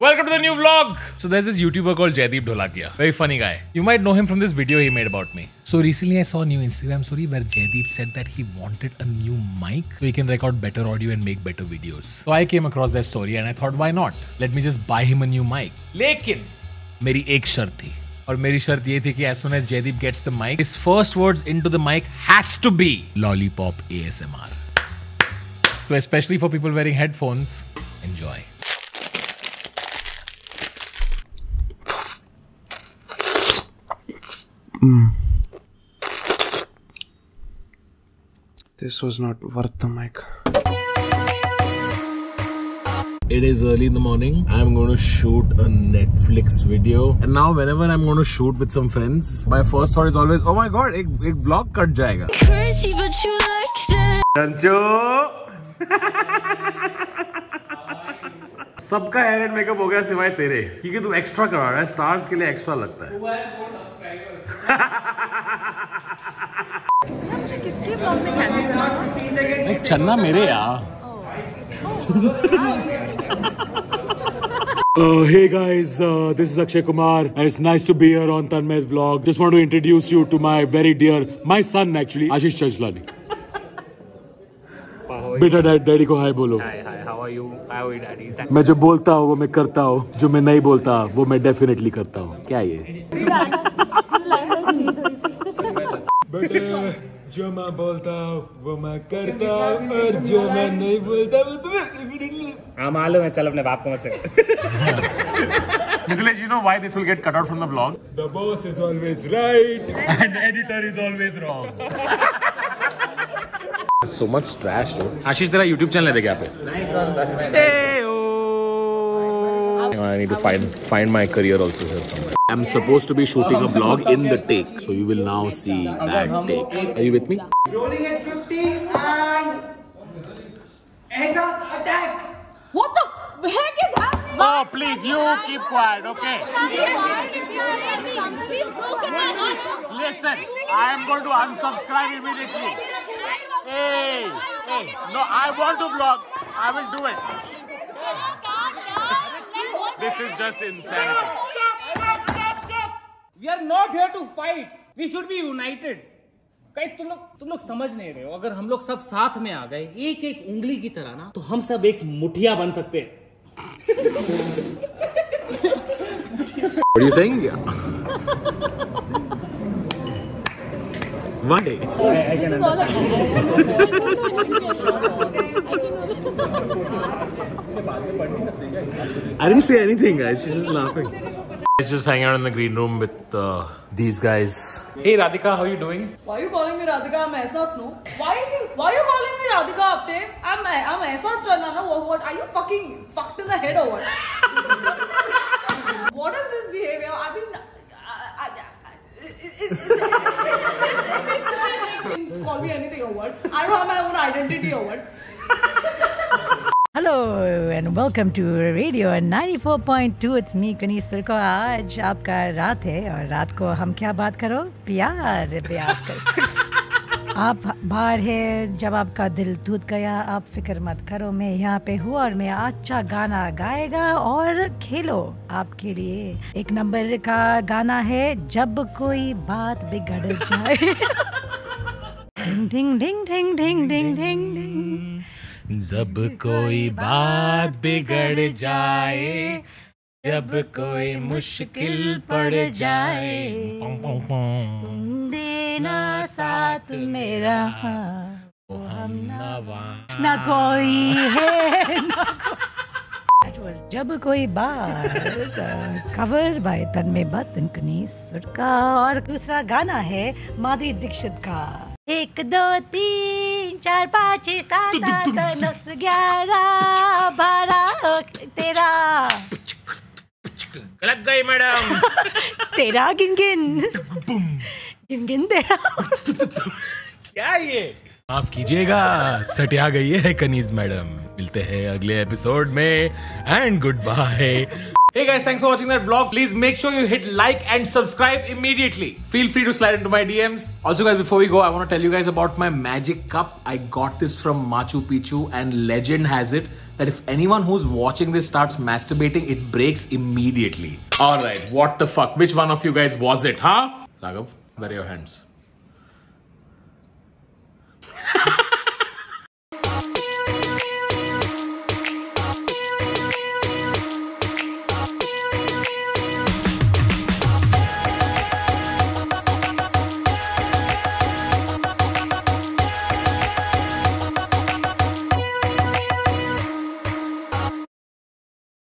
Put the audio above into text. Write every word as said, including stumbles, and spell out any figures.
Welcome to the new vlog. So there's this YouTuber called Jaideep Dholakia. Very funny guy. You might know him from this video he made about me. So recently I saw a new Instagram story where Jaideep said that he wanted a new mic so he can record better audio and make better videos. So I came across that story and I thought, why not? Let me just buy him a new mic. लेकिन मेरी एक शर्त थी. और मेरी शर्त ये थी कि as soon as Jaideep gets the mic, his first words into the mic has to be Lollipop A S M R. So especially for people wearing headphones, enjoy. Mm. This was not worth the mic. It is early in the morning. I'm going to shoot a Netflix video. And now whenever I'm going to shoot with some friends, my first thought is always, oh my god, ek, ek vlog cut jayega. Crazy, but you like that. Chancho! सबका hair and makeup हो गया सिवाय तेरे, क्योंकि तू extra करा रहा है. स्टार्स के लिए एक्स्ट्रा लगता है. मुझे किसके ब्लॉग में कैमरा? एक चन्ना मेरे यार. Uh, hey guys, uh, this is Akshay Kumar and it's nice to be here on Tanmay's vlog. Just want to introduce you to my very dear, my son actually, Ashish Chajlani. बेटा daddy को hi बोलो. Hi hi, how are you? How are daddy? मैं जो बोलता हूँ वो मैं करता हूँ, जो मैं नहीं बोलता वो मैं डेफिनेटली करता हूँ. क्या ये? बेटा जो मैं बोलता हूँ वो मैं करता हूँ और जो मैं नहीं बोलता वो तुम्हें. हाँ मालूम है, चल अपने बाप को मत से. Nikhilesh, you know why this will get cut out from the vlog? The boss is always right and editor is always wrong. So much trash, though. Ashish, तेरा YouTube channel है क्या पे? Nice one, Tanmay. Hey, oh. I need to find find my career also here somewhere. I'm supposed to be shooting a vlog in the take, so you will now see that take. Are you with me? Rolling at fifty and Ehsas attack. What the heck is happening? Oh, please, you keep quiet, okay? Listen, I am going to unsubscribe immediately. Hey, hey, no, I want to vlog. I will do it. This is just insanity. We are not here to fight. We should be united. Guys, तुम लोग तुम लोग समझ नहीं रहे हो. अगर हम लोग सब साथ में आ गए एक एक उंगली की तरह ना, तो हम सब एक मुठिया बन सकते हैं. What are you saying? Why? I can I didn't say anything, guys. She's just laughing. She's just hanging out in the green room with uh, these guys. Hey Radhika, how are you doing? Why are you calling me Radhika? I'm Ehsas, no? Why is he? Why are you calling me Radhika, Apte? I'm I'm Ehsas Channa, no? What, what? Are you fucking fucked in the head or what? What is this behavior? I mean, I, I, I, call me anything or what? I don't have my own identity or what? Hello and welcome to Radio ninety-four point two. It's me Kanish Surko. आज आपका रात है और रात को हम क्या बात करो? प्यार प्यार कर. आप बाहर है, जब आपका दिल टूट गया आप फिक्र मत करो, मैं यहाँ पे हूँ और मैं अच्छा गाना गाएगा और खेलो आपके लिए. एक नंबर का गाना है, जब कोई बात बिगड़ जाए. ढिंग ढिंग ढिंग ढिंग ढिंग ढिंग ढिंग ढिंग. जब कोई बात बिगड़ जाए, जब कोई मुश्किल पड़ जाए, तुम देना साथ मेरा, वो हम ना कोई है ना कोई. That was जब कोई बात, cover by Tanmay Bhatt and Kanish Surka. और दूसरा गाना है माधुरी दीक्षित का. एक दो तीन चार पाँच छः सात आठ नौ दस ग्यारह बारह तेरा. गलत गई मैडम. तेरा गिन गिन गिन गिन तेरा. क्या ये? माफ कीजिएगा, सटिया गई है कनीज मैडम. मिलते हैं अगले एपिसोड में and goodbye. Hey guys, thanks for watching that vlog. Please make sure you hit like and subscribe immediately. Feel free to slide into my D Ms. Also guys, before we go, I want to tell you guys about my magic cup. I got this from Machu Picchu and legend has it that if anyone who's watching this starts masturbating, it breaks immediately. Alright, what the fuck? Which one of you guys was it, huh? Raghav, where are your hands?